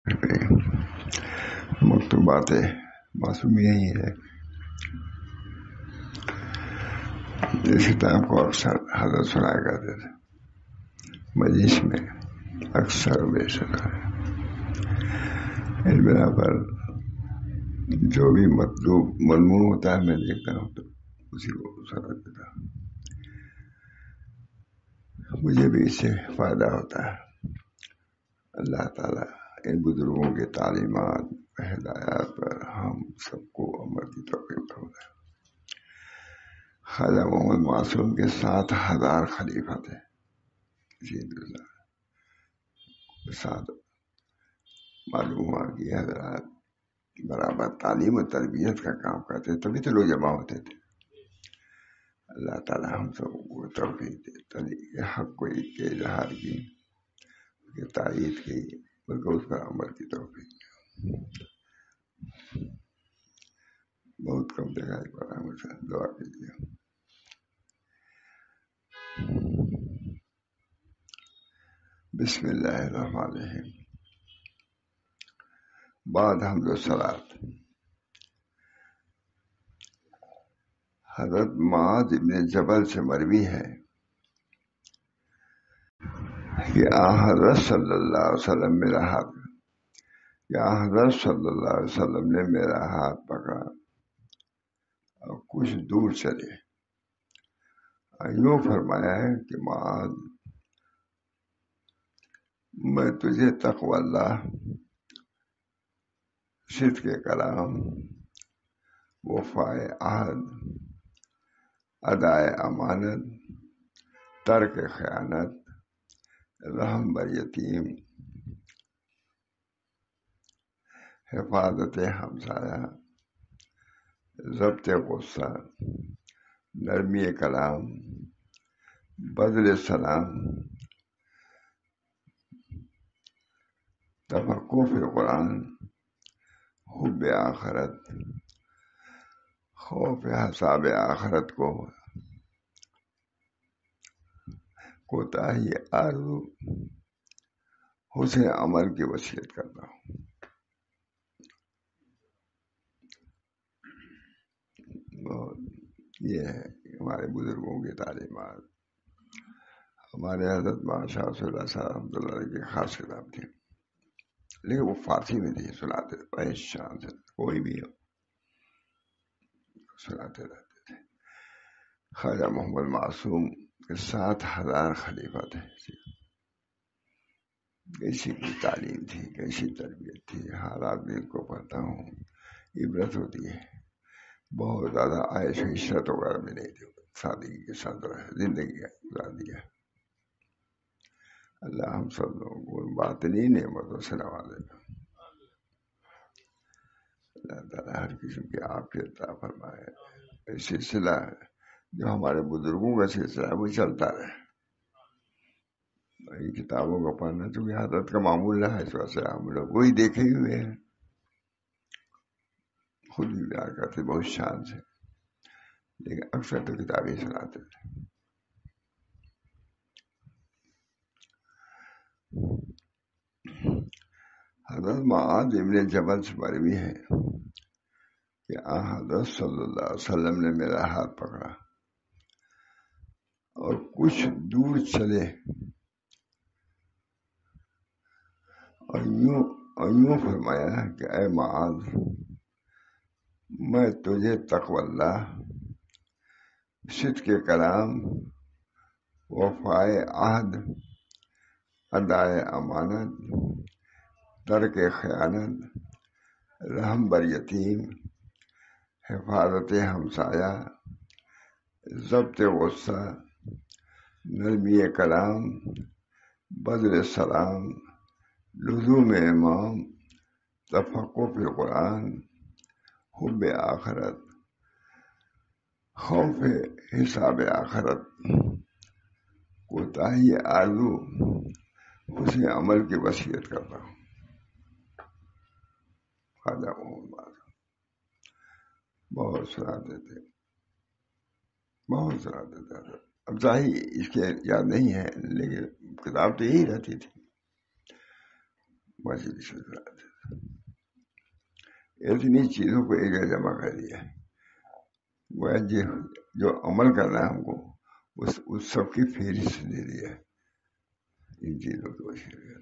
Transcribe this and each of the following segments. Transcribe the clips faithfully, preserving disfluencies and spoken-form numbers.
مکتوبات معصومیہ ہی ہے. اس کتاب کو اکثر حضرت سنایا کرتے تھے مجلس میں، اکثر بے شکر. اس بنا پر جو بھی مطلوب مضمون ہوتا ہے میں دیکھتا ہوں تو اسی کو سمجھ دیتا ہوں. مجھے بھی اس سے فائدہ ہوتا ہے. اللہ تعالیٰ ان بزرگوں کے تعلیمات ہدایات پر ہم سب کو عمل کی توفیق فرمائے. خواجہ محمد معصوم کے سات ہزار خلیفہ تھے. جی ساتھ معلوم ہوا کہ حضرات برابر تعلیم و تربیت کا کام کرتے، تبھی تو لوگ جمع ہوتے تھے. اللہ تعالیٰ ہم سب کو توفیق دے حق کو ایک کے اظہار کی، تائید کی، بلکہ اس پر عمل کی توفیق دے. بہت کم دکھائی پڑا مجھے، دعا کیجیے. بسم اللہ الرحمن الرحیم. بعد حمد و صلات. حضرت معاذ ابن جبل سے مروی ہے کہ آ حضرت صلی اللہ علیہ وسلم میرا ہاتھ یا حضرت صلی اللہ علیہ وسلم نے میرا ہاتھ پکڑا اور کچھ دور چلے. یوں فرمایا ہے کہ معاذ، میں تجھے تقوی اللہ، صدق کے کلام، وفائے عہد، ادائے امانت، ترک خیانت، رحم بر یتیم، حفاظت ہمسایہ، ضبط غصہ، نرمی کلام، بذل سلام، تفقہ فی القرآن، حب آخرت، خوف حساب آخرت کو، کوتاہی آرزو، حسن عمل کی وصیت کرتا ہوں. یہ ہے ہمارے بزرگوں کی تعلیمات. ہمارے حضرت مولانا شاہ رسول اللہ صاحب رحمۃ اللہ علیہ کی خاص کتاب تھی، لیکن وہ فارسی میں تھی. سناتے تھے شان سے، کوئی بھی ہو سناتے رہتے تھے. خواجہ محمد معصوم کے سات ہزار خلیفہ تھے. کیسی کی تعلیم تھی، کیسی تربیت تھی. حالات دل کو پڑھتا ہوں عبرت ہوتی ہے. بہت زیادہ عائش و عشرت وغیرہ میں نہیں تھی، سادگی کے ساتھ زندگی گزار دیا. اللہ ہم سب لوگوں کو باطنی نعمتوں سے نوازے. اللہ تعالیٰ ہر قسم کی عافیت عطا فرمائے. یہ سلسلہ جو ہمارے بزرگوں کا سلسلہ ہے وہ چلتا رہے. ان کتابوں کو پڑھنا چونکہ حضرت کا معمول رہا ہے، اس وجہ سے ہم لوگ وہی دیکھے ہوئے ہیں. خود بھی بیان کرتے بہت شان سے، لیکن اکثر تو کتابیں سناتے تھے. حضرت معاذ ابن جبل سے مروی ہے کہ آ حضرت صلی اللہ علیہ وسلم نے میرا ہاتھ پکڑا اور کچھ دور چلے اور یوں اور یوں فرمایا کہ اے معاذ، میں تجھے تقوی اللہ، صدق کے کلام، وفائے عہد، ادائے امانت، ترک خیانت، رحم بر یتیم، حفاظت ہمسایہ، ضبط غصہ، نرمی کلام، بذل سلام، لزوم امام، تفقہ فی القرآن، حب آخرت، خوف حساب آخرت، کوتاہی آرزو، حسن عمل کی وصیت کرتا ہوں. خواجہ محمد بہت سناتے تھے، بہت سناتے تھے. اب ظاہر اس کے یاد نہیں ہے، لیکن کتاب تو یہی رہتی تھی. مجلس میں سناتے تھے. اتنی چیزوں کو ایک جگہ جمع کر دیا. وہ جو عمل کرنا ہے ہم کو اس اس سب کی فہرست دے دیا ان چیزوں کی وجہ سے.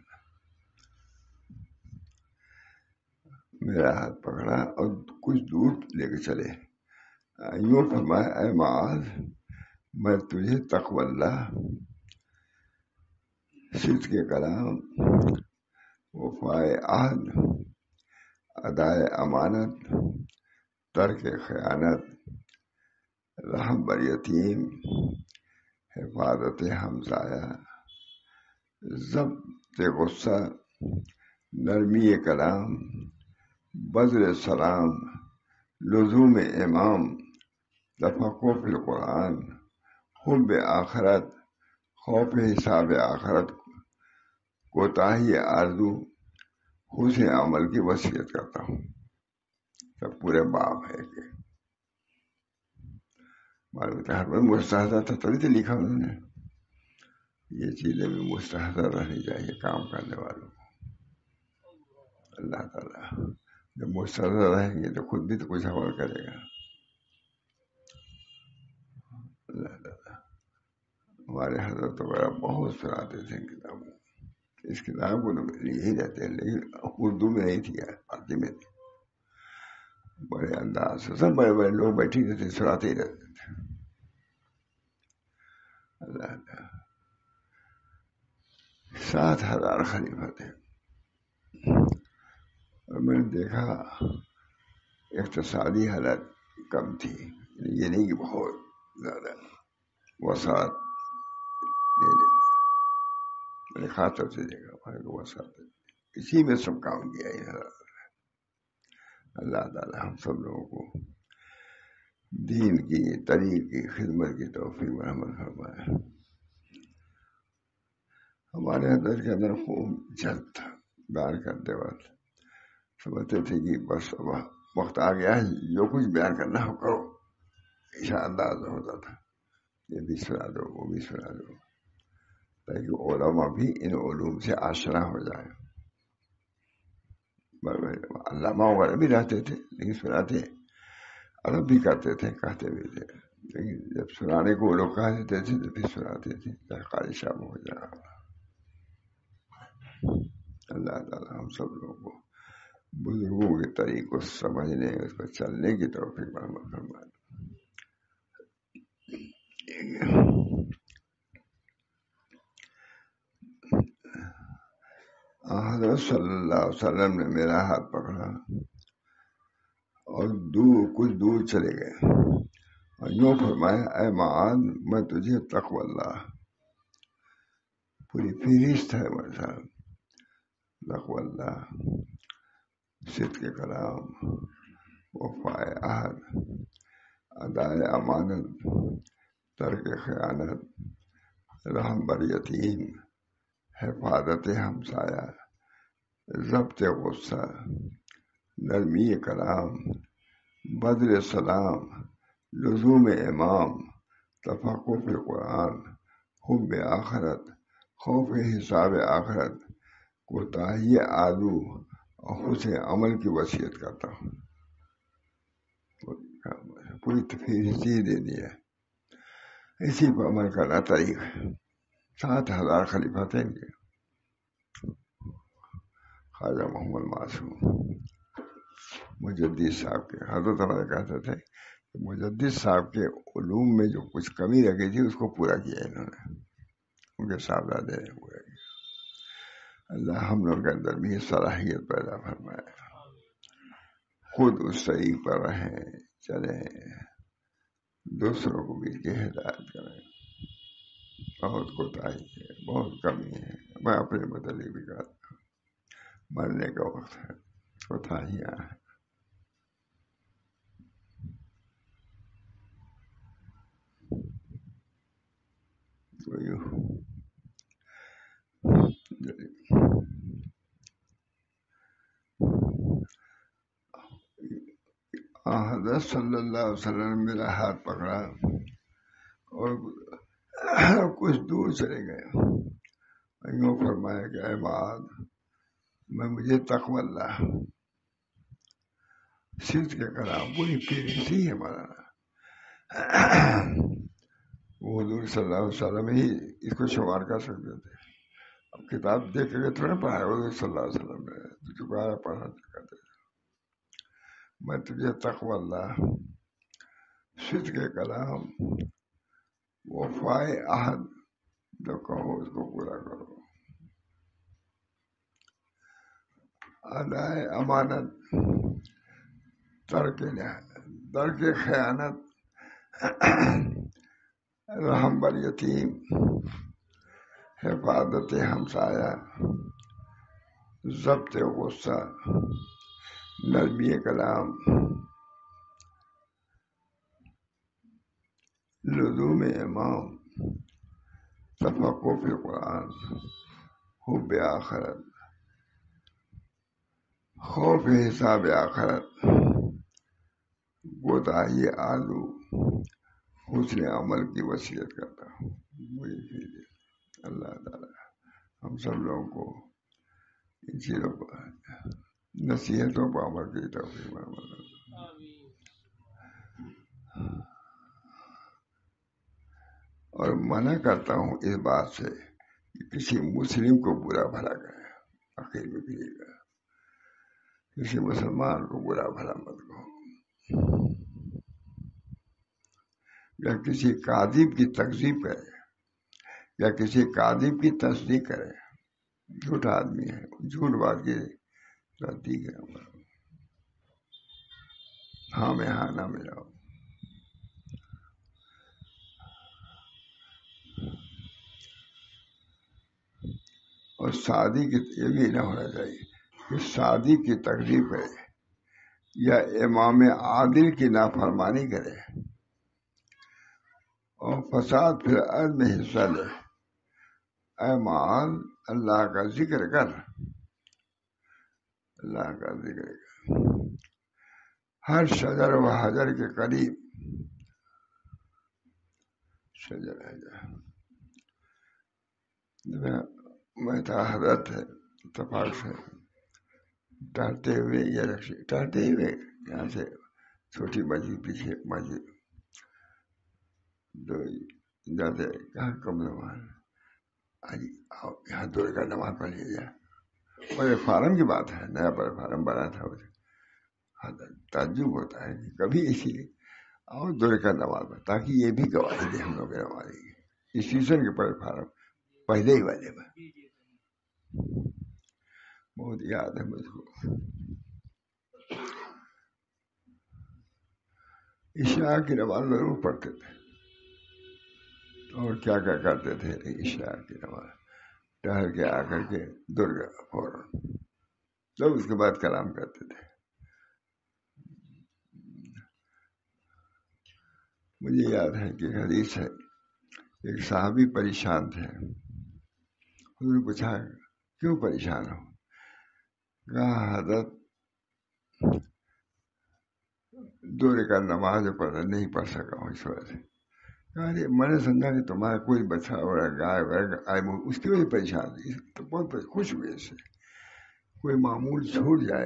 میرا ہاتھ پکڑا اور کچھ دور لے کے چلے. یوں فرمایا اے معاذ میں تجھے تقوی اللہ، صدق کے کلام، وفائے عہد، ادائے امانت، ترک خیانت، رحم بر یتیم، حفاظت ہمسایہ، ضبط غصہ، نرمی کلام، بذل سلام، لزوم امام، تفقہ فی القرآن، حب آخرت، خوف حساب آخرت، کوتاہی آرزو، حسن عمل کی وصیت کرتا ہوں. سب پورے باب ہے کہ معلوم ہر بار مستحضر تھا تبھی تو لکھا انہوں نے. یہ چیزیں بھی مستحضر رہنی چاہیے کام کرنے والوں کو. اللہ تعالیٰ جب مستحضر رہیں گے تو خود بھی تو کچھ عمل کرے گا. اللہ تعالیٰ ہمارے حضرت وغیرہ بہت سناتے تھے کتابوں. اس کتاب کو یہی رہتے ہیں لیکن اردو میں نہیں تھی، فارسی میں تھی. بڑے انداز سے سب بڑے بڑے لوگ بیٹھے رہتے سناتے ہی رہتے تھے. اللہ تعالیٰ سات ہزار خلیفہ تھے. اور میں نے دیکھا اقتصادی حالت کم تھی، یہ نہیں کہ بہت زیادہ وسعت دے دے. میں نے خاص طور سے دیکھا وسعت اسی میں سب کام کیا ہے. اللہ تعالیٰ ہم سب لوگوں کو دین کی طریق کی خدمت کی توفیق و رحمت فرمائے. ہمارے حضرت کے اندر خوب جلد تھا. بیان کرتے وقت سمجھتے تھے کہ بس اب وقت آ گیا ہے، جو کچھ بیان کرنا ہو کرو. ایسا انداز ہوتا تھا، یہ بھی سنا دو وہ بھی سنا دو، تاکہ علماء بھی ان علوم سے آشنا ہو جائے. علامہ وغیرہ بھی رہتے تھے لیکن سناتے عرب بھی کرتے تھے، کہتے بھی تھے. لیکن جب سنانے کو وہ لوگ کہہ دیتے تھے تو پھر سناتے تھے چاہے قاری صاحب ہو جائے. اللہ تعالیٰ ہم سب لوگوں کو بزرگوں کے طریق کو سمجھنے اس پر چلنے کی توفیق عمل فرمائے. حضرت صلی اللہ علیہ وسلم نے میرا ہاتھ پکڑا اور دور کچھ دور چلے گئے اور یوں فرمایا اے معاذ میں تجھے تقوی اللہ، پوری فہرست ہے میرے ساتھ. تقوی اللہ، صدق کے کلام، وفائے عہد، ادائے امانت، ترک خیانت، رحم بر یتیم، حفاظت ہمسایہ، ضبط غصہ، نرمی کلام، بذل سلام، لزوم امام، تفقہ فی القرآن، حب آخرت، خوف حساب آخرت، کوتاہی آدو اور حسن عمل کی وصیت کرتا ہوں. پوری فہرست دے دیا. اسی پر عمل کرنا طریق ہے. سات ہزار خلیفہ تھے ان کے. خواجہ محمد معصوم مجدد صاحب کے حضرت ہمارے کہتے تھے کہ مجدد صاحب کے علوم میں جو کچھ کمی رہ گئی تھی اس کو پورا کیا انہوں نے، ان کے صاحبزادے نے پورا کیا. اللہ ہم لوگ کے اندر بھی صلاحیت پیدا فرمائے، خود اس طریق پر رہیں چلیں، دوسروں کو بھی کی ہدایت کریں. بہت کوتاہی ہے، بہت کمی ہے. میں اپنے متعلق بھی کہتا ہوں مرنے کا وقت ہے، کوتاہیاں ہیں. حضرت صلی اللہ علیہ وسلم نے میرا ہاتھ پکڑا اور کچھ دور چلے گئے. یوں فرمایا کہ اے معاذ میں مجھے تقوی اللہ صدق کے کلام پوری پیری سی ہے مولانا. وہ حضور صلی اللہ علیہ وسلم ہی اس کو شمار کر سکتے تھے. اب کتاب دیکھ کے تھوڑا پڑھا ہے حضور صلی اللہ علیہ وسلم نے تجھے پڑھا پڑھا کرتے. میں تجھے تقوی اللہ صدق کے کلام وفائے عہد جو کہو اس کو پورا کرو، ادائے امانت، ترک ترک خیانت، رحم بر یتیم، حفاظت ہمسایہ، ضبط غصہ، نرمی کلام، لزوم امام، تفقہ فی القرآن، حب آخرت، خوف حساب آخرت، کوتاہی آلو، حسن عمل کی وصیت کرتا ہوں. وہی چیز اللہ تعالیٰ ہم سب لوگوں کو ان چیزوں پر نصیحتوں پر عمل کی توفیق عمل. اور منع کرتا ہوں اس بات سے کہ کسی مسلم کو برا بھلا کرے، آخر میں بھی کسی مسلمان کو برا بھلا مت کہو، یا کسی کاذب کی تکذیب کرے یا کسی کاذب کی تصدیق کرے. جھوٹا آدمی ہے، جھوٹ بات کی تصدیق ہے. ہاں میں ہاں نہ ملاؤ. اور شادی کی یہ بھی نہ ہونا چاہیے کہ شادی کی تکلیف کرے یا امام عادل کی نافرمانی کرے اور فساد پھر ارض میں حصہ لے. اے معاذ اللہ کا ذکر کر، اللہ کا ذکر کر. ہر شجر و حجر کے قریب شجر حجر میں تھا حضرت ہے اتفاق سے ٹہلتے ہوئے یا رکشے ٹہلتے ہوئے یہاں سے چھوٹی مسجد پیچھے مسجد دو جاتے کہاں کم نماز آج آؤ یہاں دو کا نماز پڑھ لیجیے. بڑے فارم کی بات ہے، نیا بڑا فارم بنا تھا اسے. تعجب ہوتا ہے کہ کبھی اسی اور دو کا نماز پڑھ تاکہ یہ بھی گواہی دے ہم لوگ نمازی اس سیزن کے بڑے فارم پہلے ہی والے میں بہت یاد ہے مجھ کو. عشاء کی نماز ضرور پڑھتے تھے اور کیا کیا کرتے تھے. عشاء کی نماز ٹہل کے آ کر کے درگاہ فوراً تو اس کے بعد کلام کرتے تھے. مجھے یاد ہے کہ حدیث ہے ایک صحابی پریشان تھے. انہوں نے پوچھا کیوں پریشان ہو؟ کہا حضرت دو رکعت نماز پڑھ نہیں پڑھ سکا ہوں اس وجہ سے. ارے میں نے سمجھا کہ تمہارا کوئی بچہ وغیرہ گائے وغیرہ آئے اس کی وجہ سے پریشان تھی تو بہت خوش ہوئے اس سے. کوئی معمول چھوٹ جائے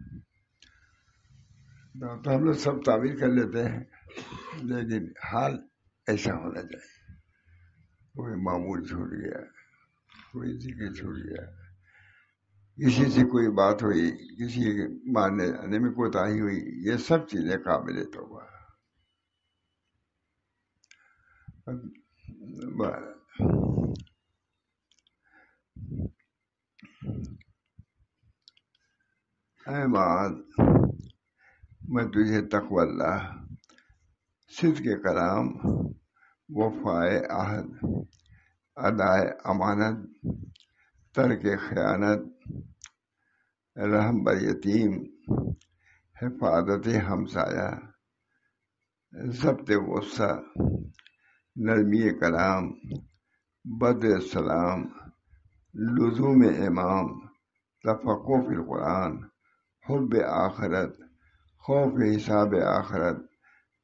تو ہم لوگ سب تعبیر کر لیتے ہیں لیکن حال ایسا ہونا چاہیے. کوئی معمول چھوٹ گیا، کوئی ذکر چھوٹ گیا، کسی سے کوئی بات ہوئی، کسی کے ماننے جانے میں کوتاہی ہوئی، یہ سب چیزیں قابل توبہ. اے معاذ میں تجھے تقوی اللہ صدق کے کلام وفائے عہد ادائے امانت ترک خیانت رحم بر یتیم حفاظت ہمسایہ ضبط غصہ نرمی کلام بدر السلام لزوم امام تفقہ فی القرآن حب آخرت خوف حساب آخرت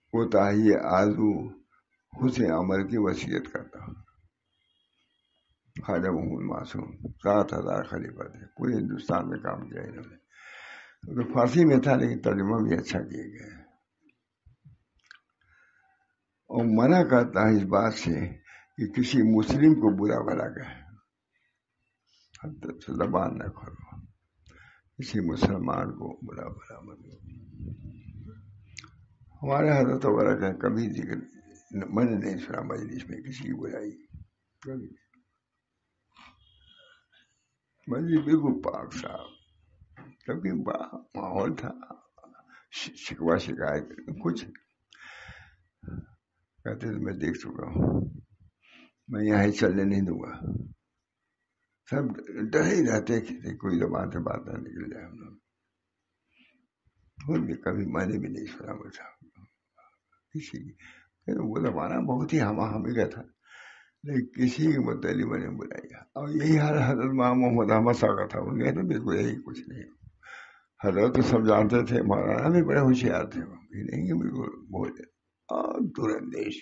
کوتاہی آزو حسن عمل کی وصیت کرتا ہوں. خواجہ محمود معصوم سات ہزار خلیفہ تھے، پورے ہندوستان میں کام کیا انہوں نے. تو فارسی میں تھا لیکن ترجمہ بھی اچھا کیا گیا. اور منع کرتا ہے اس بات سے کہ کسی مسلم کو برا بھلا کہے، حد سے زبان نہ کھولو، کسی مسلمان کو برا بھلا مت کرو. ہمارے حضرت وغیرہ کا کبھی ذکر میں نے نہیں سنا مجلس میں کسی کی برائی، کبھی. مجلس بالکل پاک صاحب، کبھی ماحول تھا شکوا شکایت کچھ کہتے تھے میں دیکھ چکا ہوں، میں یہاں ہی چلنے نہیں دوں گا. سب ڈر ہی رہتے کہ کوئی زبان سے بات نہ نکل جائے. ہم لوگ خود بھی کبھی میں نے بھی نہیں سنا بچا کسی کی. وہ زمانہ بہت ہی ہما ہمی کا تھا، لیکن کسی کے متعلق میں نے بلایا. اور یہی حال حضرت محمد احمد صاحب کا تھا، ان کے تو بالکل یہی کچھ نہیں. حضرت تو سب جانتے تھے، مولانا بھی بڑے ہوشیار تھے، نہیں کہ بالکل بہت اور دور اندیش.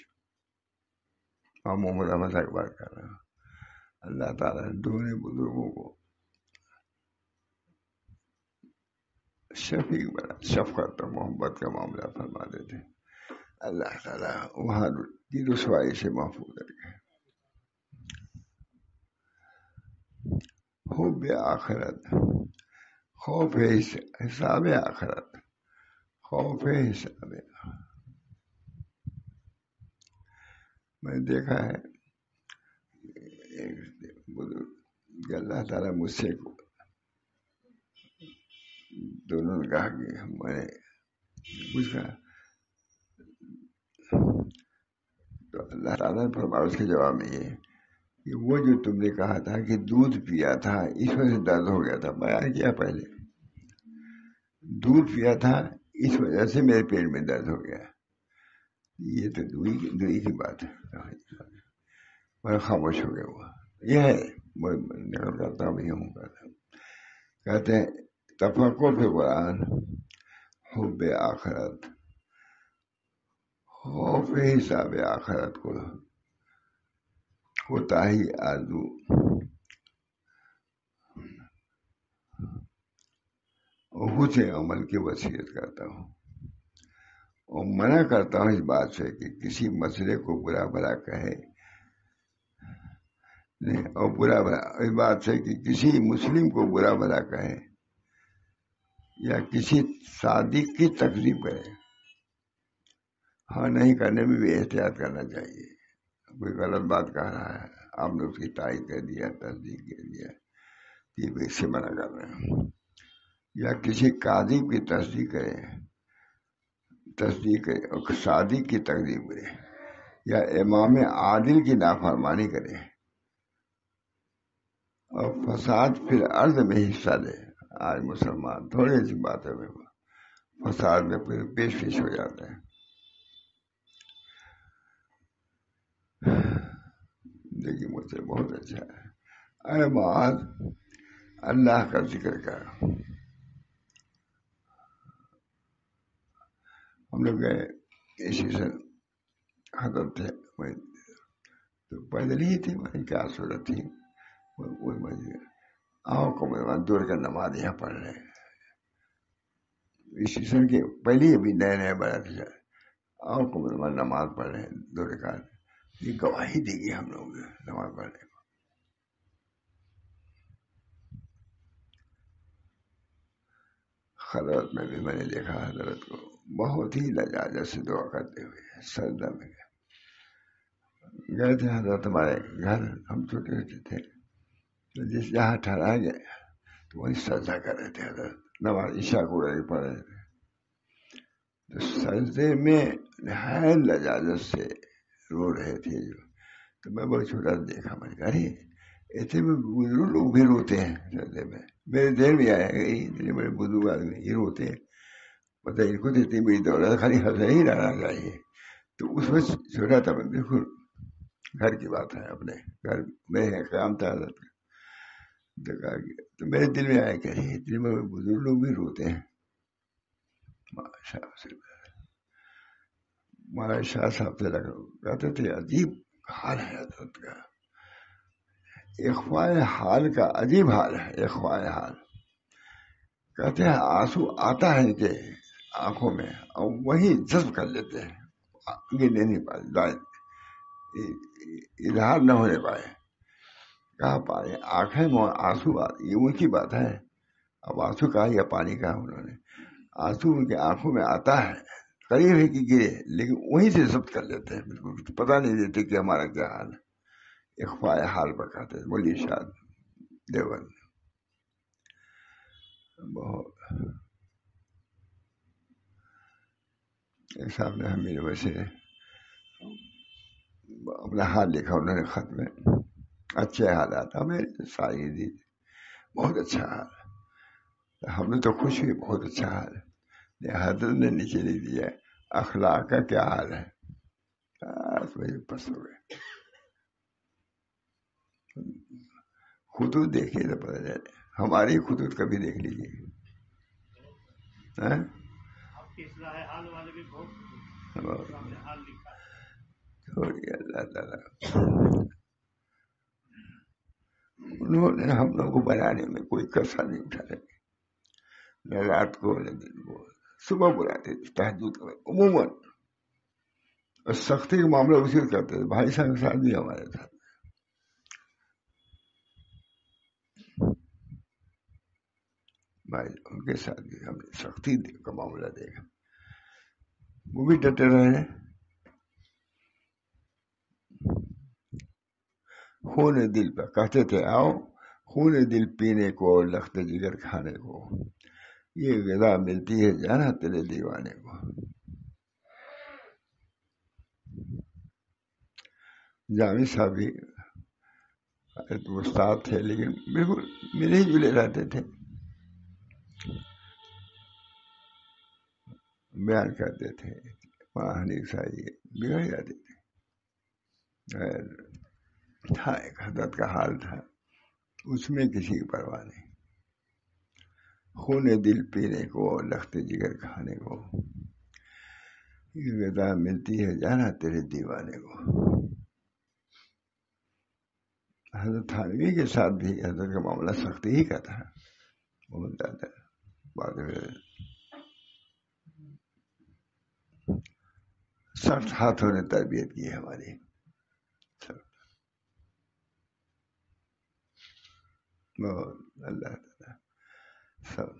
محمد احمد صاحب کی بات کر رہا ہوں. اللہ تعالیٰ دونوں بزرگوں کو شفیق بنا، شفقت اور محبت کا معاملہ فرما دیتے. اللہ تعالیٰ وہاں کی رسوائی سے محفوظ رکھے. خوب آخرت، خوف حساب آخرت، خوف حساب. میں نے دیکھا ہے کہ اللہ تعالیٰ مجھ سے دونوں نے کہا کہ میں نے کچھ کہا تو اللہ تعالیٰ نے فرمایا اس کے جواب میں یہ کہ وہ جو تم نے کہا تھا کہ دودھ پیا تھا اس وجہ سے درد ہو گیا تھا، بیان کیا پہلے. دودھ پیا تھا اس وجہ سے میرے پیٹ میں درد ہو گیا. یہ تو دوئی کی دوئی کی بات ہے. میں خاموش ہو گیا. ہوا یہ ہے میں نقل کرتا بھی ہوں. کہتے ہیں تفقہ پہ قرآن، حب آخرت، خوف حساب آخرت کو ہوتا ہی آرزو، حسن عمل کی وصیت کرتا ہوں. اور منع کرتا ہوں اس بات سے کہ کسی مسئلے کو برا بھلا کہے، اور برا بھلا اس بات سے کہ کسی مسلم کو برا بھلا کہے یا کسی صادق کی تکذیب کرے. ہاں نہیں کرنے میں بھی احتیاط کرنا چاہیے. کوئی غلط بات کہہ رہا ہے، آپ نے اس کی تائید کر دیا، تصدیق کر دیا، یہ اس سے منع کر رہے ہیں. یا کسی کاذب کی تصدیق کرے، تصدیق کرے اور صادق کی تکذیب کرے، یا امام عادل کی نافرمانی کرے اور فساد پھر عرض میں حصہ لے. آج مسلمان تھوڑی سی باتوں میں فساد میں پھر پیش پیش ہو جاتا ہے. دیکھیے مجھ سے بہت اچھا ہے. اے معاذ اللہ کا ذکر کر. ہم لوگ گئے اسٹیشن، حضرت تھے تو پیدل ہی تھے، وہی کیا صورت تھی. وہی مسجد آؤ کو دور کا نماز یہاں پڑھ رہے ہیں. اسٹیشن کے پہلے ابھی نئے نئے بڑا تھا. آؤ کو نماز پڑھ رہے ہیں دو رکعت. یہ گواہی دے گی ہم لوگ نماز پڑھنے کو. خلوت میں بھی میں نے دیکھا حضرت کو بہت ہی لجاجت سے دعا کرتے ہوئے سجدہ میں گئے تھے. حضرت ہمارے گھر، ہم چھوٹے چھوٹے تھے تو جس جہاں ٹھہرا گئے تو وہی سجدہ کر رہے تھے. حضرت نماز عشاء کو پڑھ رہے تھے تو سجدے میں نہایت لجاجت سے رو رہے تھے. جو تو میں بہت چھوٹا دیکھا، میں نے کہا ارے ایسے میں بزرگ لوگ بھی روتے ہیں سجدے میں. میرے دیر بھی آیا کہ اتنے بڑے بزرگ آدمی یہ روتے ہیں، پتہ ان کو تو اتنی بڑی دولت خالی ہنسے ہی رہنا چاہیے. تو اس وقت چھوٹا تھا میں، بالکل گھر کی بات ہے، اپنے گھر میں ہے قیام تھا حضرت کا. تو میرے دل میں آیا کہ اتنے بڑے بزرگ لوگ بھی روتے ہیں. مولانا شاہ صاحب سے لگا کہتے تھے عجیب حال ہے حضرت کا. اخفاء حال کا عجیب حال ہے. اخفاء حال کہتے ہیں آنسو آتا ہے کہ آنکھوں میں اور وہی جذب کر لیتے ہیں, گرنے نہیں پائے, اظہار نہ ہونے پائے. کہاں پائے آنکھیں میں آنسو آتے, یہ ان کی بات ہے. اب آنسو کہا یا پانی کہا انہوں نے, آنسو ان کے آنکھوں میں آتا ہے, قریب ہے کہ گرے, لیکن وہیں سے ضبط کر لیتے ہیں, بالکل پتہ نہیں دیتے کہ ہمارا کیا حال ہے. اخفاء حال پر کہتے ہیں. بولیے شاد دیوبند. بہت ایک صاحب نے ہمیں ویسے اپنا حال لکھا انہوں نے خط میں, اچھے حالات ہمیں ساری دی, بہت اچھا حال. ہم نے تو خوش ہوئی, بہت اچھا حال ہے. حضرت نے نیچے لکھ دیا اخلاق کا کیا حال ہے. پس ہو گئے. خطوط دیکھیے تو پتہ چلے, ہماری خطوط کبھی دیکھ لیجیے. اللہ تعالیٰ انہوں نے ہم لوگوں کو بنانے میں کوئی کسر نہیں اٹھا رہے, نہ رات کو نہ دن کو. صبح بلاتے تھے تہجد میں عموماً, اور سختی کا معاملہ اسی کو کرتے تھے. بھائی صاحب کے ساتھ بھی ہمارے ساتھ, بھائی ان کے ساتھ بھی ہم نے سختی کا معاملہ دیکھا, وہ بھی ڈٹے رہے. خون دل پہ کہتے تھے آؤ خون دل پینے کو, لخت جگر کھانے کو, یہ غذا ملتی ہے جانا تیرے دیوانے کو. جامی صاحب بھی استاد تھے, لیکن بالکل ملے جلے رہتے تھے, بیان کرتے تھے. وہاں حنیف صاحب بگڑ جاتے تھے. تھا ایک حضرت کا حال تھا, اس میں کسی کی پرواہ نہیں. خون دل پینے کو, لخت جگر کھانے کو, یہ غذا ملتی ہے جانا تیرے دیوانے کو. حضرت تھانوی کے ساتھ بھی حضرت کا معاملہ سختی ہی کا تھا, بہت زیادہ. بعد میں سخت ہاتھوں نے تربیت کی ہے ہماری. بہت اللہ تعالیٰ سب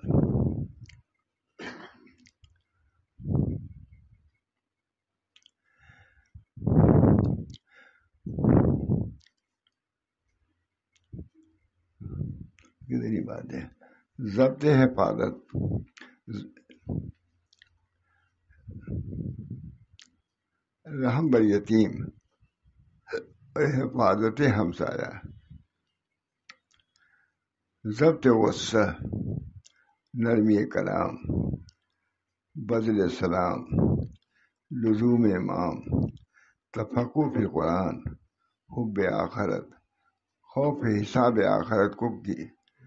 کتنی بات ہے. ضبط حفاظت, رحم بر یتیم, حفاظت ہمسایہ, ضبط غصہ, نرمی کلام, بذل سلام, لزوم امام, تفقہ فی قرآن, حب آخرت, خوف حساب آخرت کو کی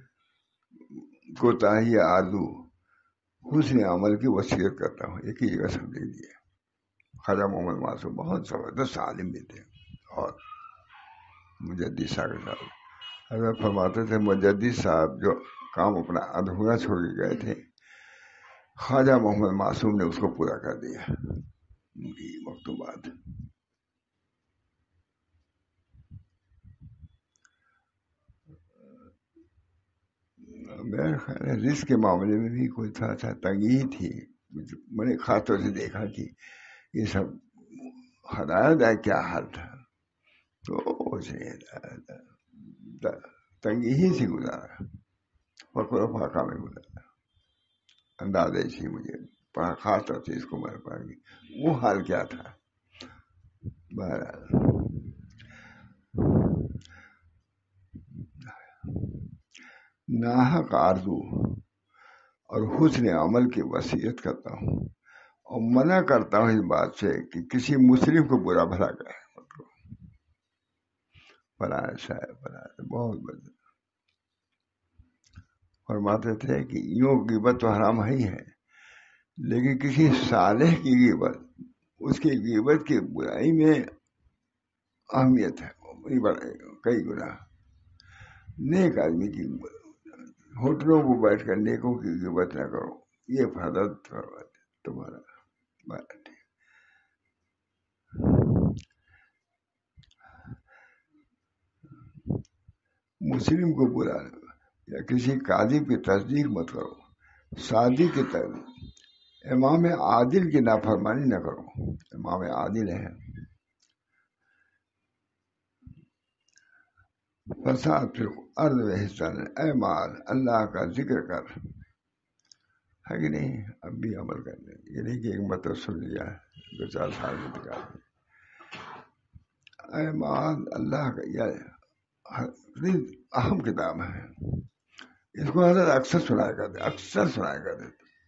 کوتاہی آرزو, حسن عمل کی وصیت کرتا ہوں. ایک ہی جگہ سب لکھ دیا. خواجہ محمد معصوم بہت زبردست عالم بھی تھے, اور مجدد صاحب صاحب حضرت فرماتے تھے مجدد صاحب جو کام اپنا ادھورا چھوڑ کے گئے تھے, خواجہ محمد معصوم نے اس کو پورا کر دیا. ان کی مکتوبات میرا خیال ہے رزق کے معاملے میں بھی کوئی تھوڑا سا تنگی تھی. میں نے خاص طور سے دیکھا کہ یہ سب ہدایت ہے کیا حال تھا, تو اسے تنگی ہی سے گزارا, فقر و فاقہ میں گزارا. اندازے سے مجھے خاص طور سے اس کو میں پا گئی وہ حال کیا تھا. بہرحال ناحق آرزو اور حسن عمل کی وصیت کرتا ہوں, اور منع کرتا ہوں اس بات سے کہ کسی مسلم کو برا بھلا کرے. فلاں صاحب فلاں بہت بدل فرماتے تھے کہ یوں غیبت تو حرام ہی ہے, لیکن کسی صالح کی غیبت, اس کی غیبت کی برائی میں اہمیت ہے, کئی گنا. نیک آدمی کی ہوٹلوں کو بیٹھ کر نیکوں کی غیبت نہ کرو، یہ حضرت تمہارا بات ہے۔ مسلم کو برا یا کسی قاضی کی تصدیق مت کرو، صادق کی تصدیق، امام عادل کی نافرمانی نہ کرو، امام عادل ہے۔ فساد پھر ارض میں حصہ لے، اے مال اللہ کا ذکر کر، ہے کہ نہیں؟ اب بھی عمل کرنے، یہ نہیں کہ ایک مطلب سن لیا دو چار سال میں نکال، اے مال اللہ کا، یہ اہم کتاب ہے، اس کو حضرت اکثر سنایا کرتے اکثر سنایا کرتے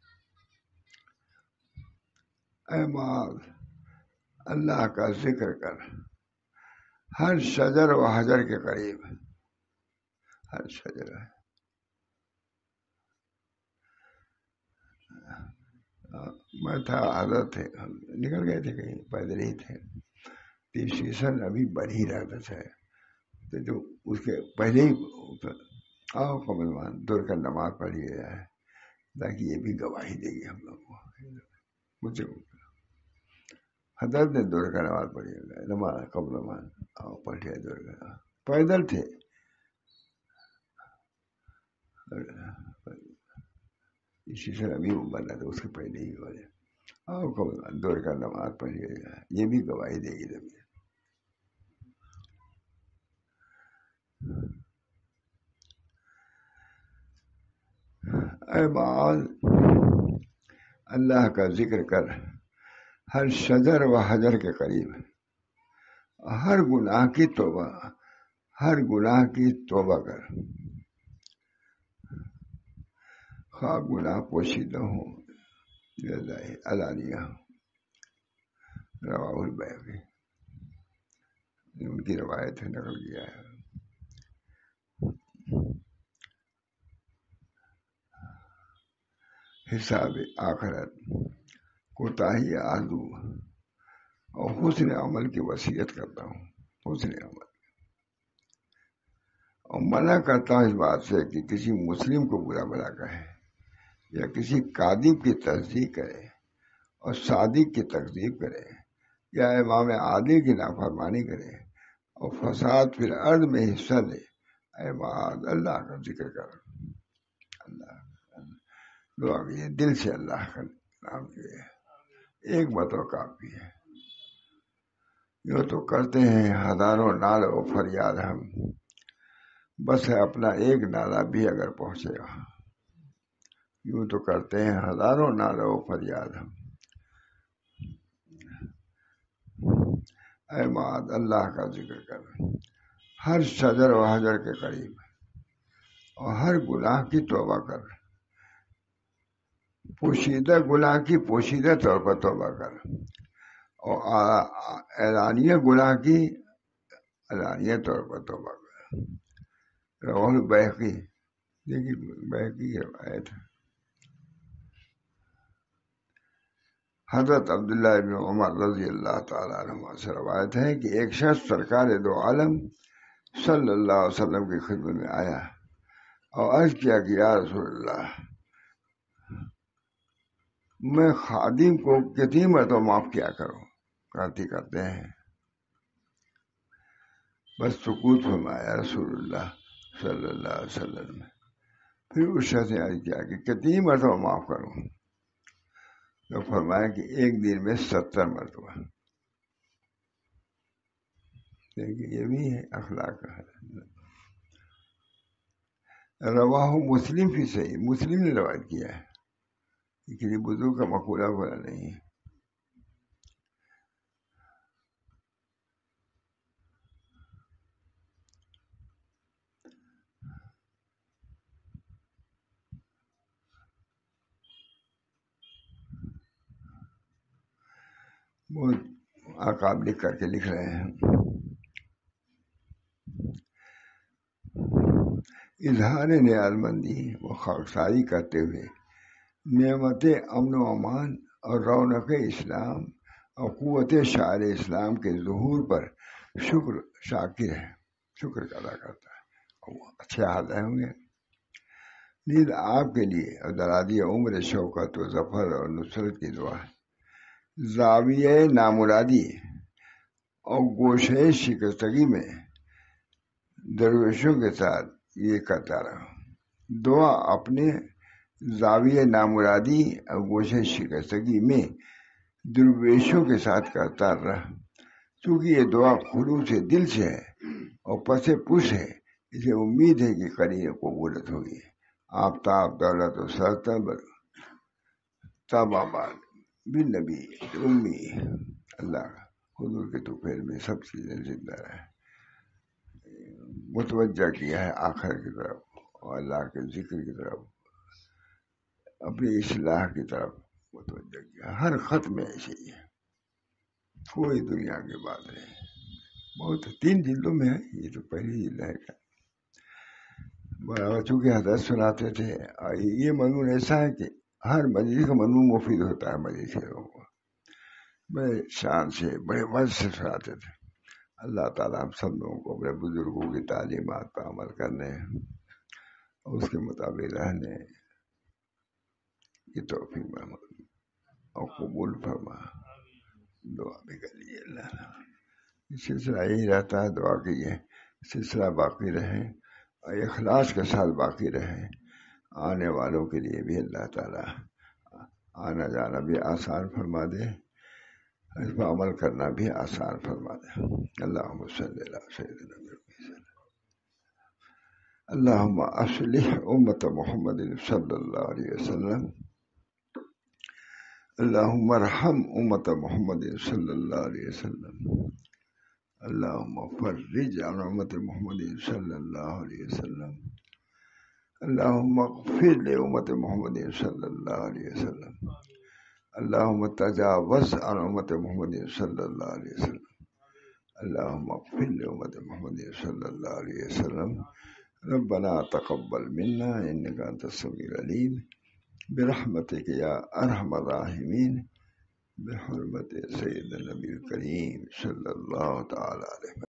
اے مال اللہ کا ذکر کر، ہر شجر و حجر کے قریب، ہر شجر ہے، میں تھا حضرت تھے، نکل گئے تھے کہیں، پیدل ہی تھے، سیشن ابھی بڑھ ہی رہا تھا، تو جو اس کے پہلے ہی آؤ قبلمان دور کا نماز پڑھی جائے تاکہ یہ بھی گواہی دے گی ہم لوگ کو، مجھے حضرت نے دور کا نماز پڑھی نماز قبلمان آؤ پڑھے دور کا نماز، پیدل تھے، سیشن ابھی بنا تھا، اس کے پہلے ہی والے آؤ قبلمان دور کا نماز پڑھی جائے، یہ بھی گواہی دے گی تبھی۔ اے بعض اللہ کا ذکر کر، ہر شجر و حجر کے قریب، ہر گناہ کی توبہ، ہر گناہ کی توبہ کر، خواہ گناہ پوشیدہ ہوں علانیہ، رواہ البیہقی، ان کی روایت ہے، نقل کیا ہے۔ حساب آخرت، کوتاہی آلو اور حسن عمل کی وصیت کرتا ہوں، حسن عمل، اور منع کرتا ہوں اس بات سے کہ کسی مسلم کو برا بھلا کہے، یا کسی کاذب کی تصدیق کرے اور صادق کی تکذیب کرے، یا امام عادل کی نافرمانی کرے اور فساد پھر ارض میں حصہ لے، اے معاذ اللہ کا ذکر کر، اللہ دعا کیجیے دل سے اللہ کا نام لیے، ایک بتو کافی ہے، یوں تو کرتے ہیں ہزاروں نعل و فریاد ہم، بس ہے اپنا ایک نعرہ بھی اگر پہنچے گا، یوں تو کرتے ہیں ہزاروں نعل و فریاد ہم، اے معاذ اللہ کا ذکر کر، ہر شجر و حجر کے قریب، اور ہر گناہ کی توبہ کر، پوشیدہ گناہ کی پوشیدہ طور پر توبہ کر، اور اعلانیہ گناہ کی اعلانیہ طور پر توبہ کر، رواہ البیہقی، دیکھیے بیہقی کی روایت ہے۔ حضرت عبداللہ ابن عمر رضی اللہ تعالیٰ عنہ سے روایت ہے کہ ایک شخص سرکار دو عالم صلی اللہ علیہ وسلم کی خدمت میں آیا اور عرض کیا کہ یا رسول اللہ، میں خادم کو کتنی مرتبہ معاف کیا کروں؟ غلطی کرتے ہیں، بس سکوت فرمایا رسول اللہ صلی اللہ علیہ وسلم، پھر اس شخص نے عرض کیا کہ کتنی مرتبہ معاف کروں؟ تو فرمایا کہ ایک دن میں ستر مرتبہ، دیکھیے یہ بھی ہے اخلاق کا ہے۔ رواہ مسلم فی صحیح، مسلم نے روایت کیا ہے، کسی بزرگ کا مقولہ بولا نہیں ہے۔ بہت آقاب لکھ کر کے لکھ رہے ہیں، اظہار نیاز مندی و خاکساری کرتے ہوئے نعمت امن و امان اور رونق اسلام اور قوت شعار اسلام کے ظہور پر شکر شاکر ہے، شکر ادا کرتا ہے، اچھے حال ہوں گے. نیز آپ کے لیے اور درازی عمر شوکت و ظفر اور نصرت کی دعا ہے. زاویہ نامرادی اور گوشے شکستگی میں درویشوں کے ساتھ یہ کرتا رہا. دعا اپنے زاویہ نامرادی اور گوشے شکستگی میں درویشوں کے ساتھ کرتا رہا. چونکہ یہ دعا خلوص سے دل سے ہے اور پس پش ہے، اسے امید ہے کہ قریب قبولت ہوگی. آفتاب دولت و سرتبر تاب آباد بن نبی امی اللہ حضور کے تو پھر میں سب چیزیں زندہ ہے. متوجہ کیا ہے آخر کی طرف اور اللہ کے ذکر کی طرف، اپنی اصلاح کی طرف متوجہ کیا. ہر خط میں ایسے ہی ہے، کوئی دنیا کی بات نہیں. بہت تین جلدوں میں ہے، یہ تو پہلی جلد ہے. چونکہ حضرت سناتے تھے، یہ مضمون ایسا ہے کہ ہر مجلس کا مضمون مفید ہوتا ہے. مجلس کے لوگوں کو بڑے شان سے بڑے وجہ سے سناتے تھے. اللہ تعالیٰ ہم سب لوگوں کو اپنے بزرگوں کی تعلیمات پر عمل کرنے اور اس کے مطابق رہنے کی توفیق محمود اور قبول فرما. دعا بھی کریے اللہ. سلسلہ یہی رہتا ہے، دعا کیجیے سلسلہ باقی رہے اور اخلاص کے ساتھ باقی رہے. آنے والوں کے لیے بھی اللہ تعالیٰ آنا جانا بھی آسان فرما دے، اس پر عمل کرنا بھی آسان فرما دے. اللہم صلی علی سیدنا محمد. اللہم اصلح امت محمد صلی اللہ علیہ وسلم. اللہم ارحم امت محمد صلی اللہ علیہ وسلم. اللہم فرج عن امت محمد صلی اللہ علیہ وسلم. اللہم اغفر لامت محمد صلی اللہ علیہ وسلم. اللہم تجاوز عن امت محمد صلی اللہ علیہ وسلم. اللہم اغفر لامت محمد صلی اللہ علیہ وسلم. ربنا تقبل منا انک انت السمیع العلیم برحمتک یا ارحم الراحمین بحرمت سید النبی الکریم صلی اللہ تعالی علیہ وسلم.